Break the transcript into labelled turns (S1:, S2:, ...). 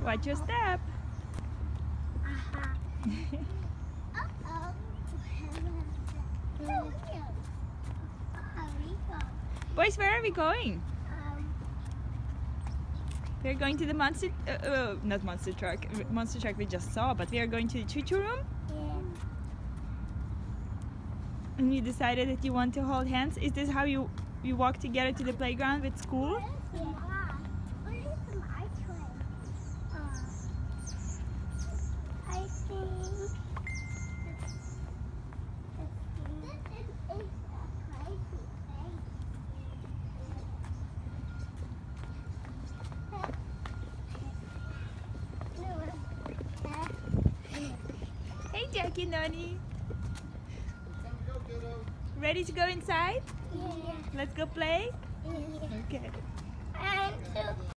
S1: Watch your step. Boys, where are we going? We're going to the monster, not monster truck we just saw, but we are going to the choo-choo room?
S2: Yeah.
S1: And you decided that you want to hold hands? Is this how you walk together to the playground with school?
S2: Yeah. What is some ice cream? I think this is a crazy
S1: Hey Jackie, Noni. Ready to go inside?
S2: Yeah.
S1: Let's go play?
S2: Yeah.
S1: Okay.